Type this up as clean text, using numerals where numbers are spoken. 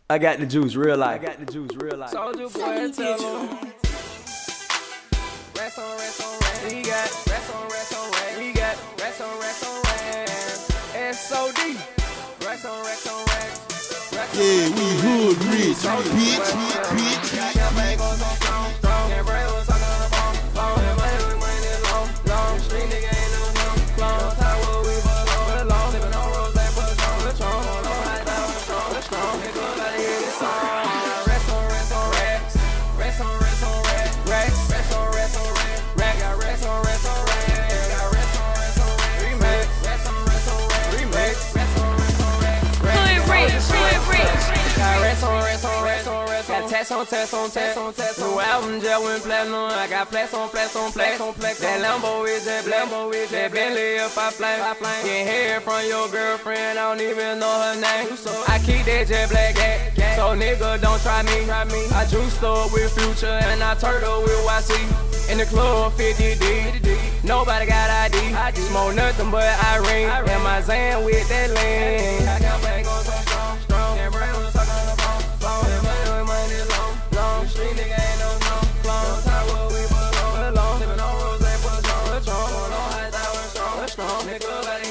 I got the juice, real life. I got the juice, real life. Soulja Boy, tell him. Rest on rest. We got rest on rest. We got rest on rest. SOD. Rest on rest. Yeah, we hood rich, bitch. Got bangles on strong. Can't break what's on the bone. Money long. Street nigga ain't no clone. Tower we belong. Living on roads that put the strong. On high down, the strong. Nigga, gotta hear this song. Rest on racks. Rest on racks. Rest on rack. Got rest on racks. Got rest on remix. Rest on remix. Rest on rack. Hood rich. Got rest on rest. Got test. New album just went platinum. I got plex on plex. That Lambo is that black. That Bentley if I flame. Get hair from your girlfriend, I don't even know her name. I keep that jet black gat, so nigga don't try me. I juiced up with Future and I turtle with YC. In the club 50D, nobody got ID. Smoke nothing but Irene, and my Zan with that lean. I got bangles so strong. Can't break what's on the bone. Money long. Street nigga ain't no clone. Tower we belong. Living on roads they put strong. On high tower strong. Nigga,